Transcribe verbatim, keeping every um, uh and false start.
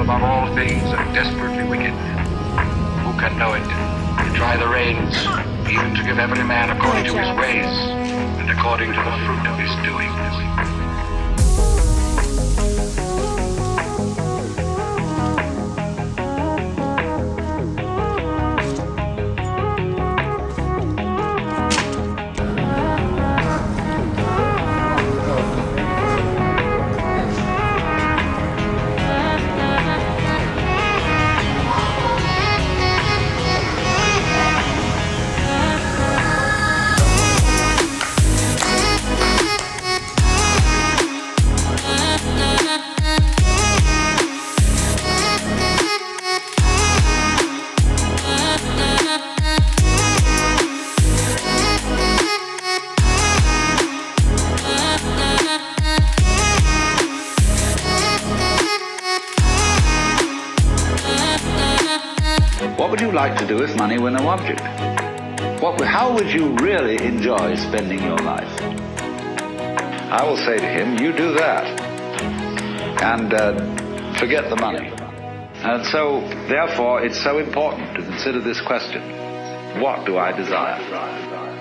above all things and desperately wicked. Who can know it? To try the reins, even to give every man according to his ways, and according to the fruit of his doings. What would you like to do if money were no object? What, how would you really enjoy spending your life? I will say to him, you do that, and uh, forget the money. And so, therefore, it's so important to consider this question: what do I desire?